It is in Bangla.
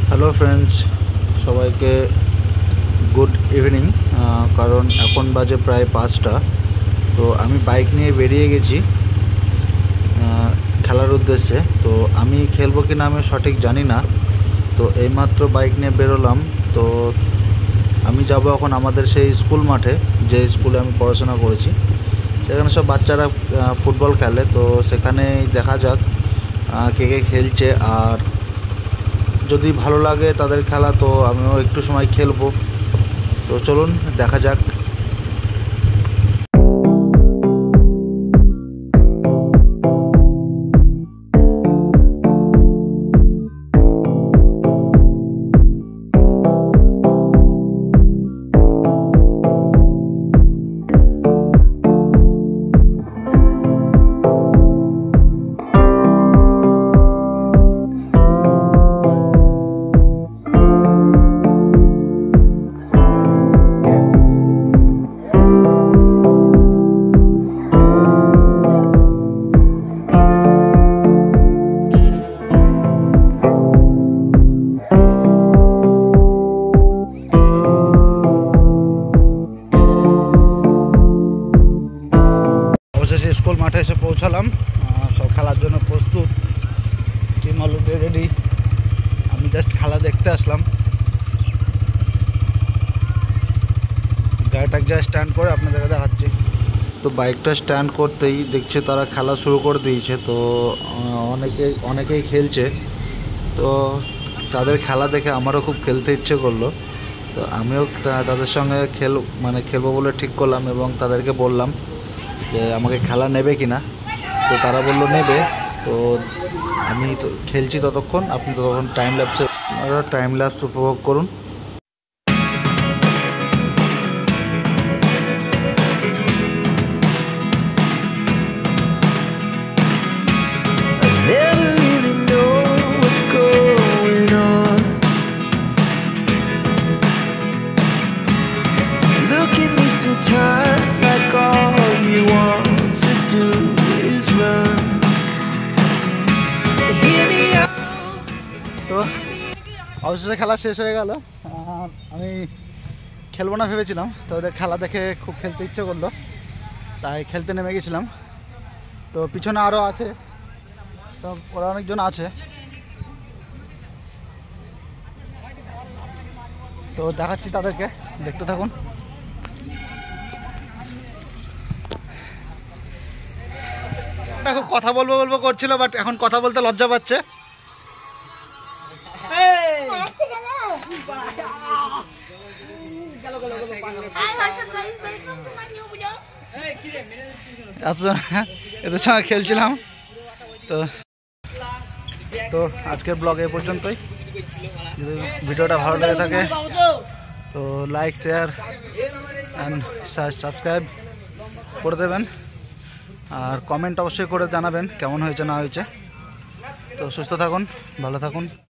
হ্যালো ফ্রেন্ডস, সবাইকে গুড ইভিনিং। কারণ এখন বাজে প্রায় 5টা। তো আমি বাইক নিয়ে বেরিয়ে গেছি খেলার উদ্দেশ্যে। তো আমি খেলবো কি না আমি সঠিক জানি না। তো এইমাত্র বাইক নিয়ে বেরোলাম। তো আমি যাব এখন আমাদের সেই স্কুল মাঠে, যে স্কুলে আমি পড়াশোনা করেছি। সেখানে সব বাচ্চারা ফুটবল খেলে। তো সেখানেই দেখা যাক কে কে খেলছে, আর যদি ভালো লাগে তাদের খেলা তো আমিও একটু সময় খেলবো। তো চলুন দেখা যাক। স্কুল মাঠে এসে পৌঁছালাম। সব খেলার জন্য প্রস্তুত, টিম অলরেডি রেডি। আমি জাস্ট খেলা দেখতে আসলাম। গাড়িটা যা স্ট্যান্ড করে আপনাদেরকে দেখাচ্ছি। তো বাইকটা স্ট্যান্ড করতেই দেখছে তারা খেলা শুরু করে দিয়েছে। তো অনেকেই খেলছে। তো তাদের খেলা দেখে আমারও খুব খেলতে ইচ্ছে করলো। তো আমিও তাদের সঙ্গে খেলবো বলে ঠিক করলাম, এবং তাদেরকে বললাম যে আমাকে খেলা নেবে কি না। তো তারা বললো নেবে। তো আমি তো খেলছি ততক্ষণ, আপনি ততক্ষণ টাইম ল্যাপস উপভোগ করুন। তো অবশেষে খেলা শেষ হয়ে গেল। আমি খেলবো না ভেবেছিলাম, তো ওদের খেলা দেখে খুব খেলতে ইচ্ছে করলো, তাই খেলতে নেমে গেছিলাম। তো পিছনে আরও আছে, তো ওরা অনেকজন আছে। তো দেখাচ্ছি তাদেরকে, দেখতে থাকুন। খুব কথা বলবো করছিল, বাট এখন কথা বলতে লজ্জা পাচ্ছে। এদের সঙ্গে খেলছিলাম। তো আজকের ব্লগ এই পর্যন্তই। যদি ভিডিওটা ভালো লেগে থাকে তো লাইক, শেয়ার অ্যান্ড সাবস্ক্রাইব করে দেবেন, আর কমেন্ট অবশ্যই করে জানাবেন কেমন হয়েছে না হয়েছে। তো সুস্থ থাকুন, ভালো থাকুন।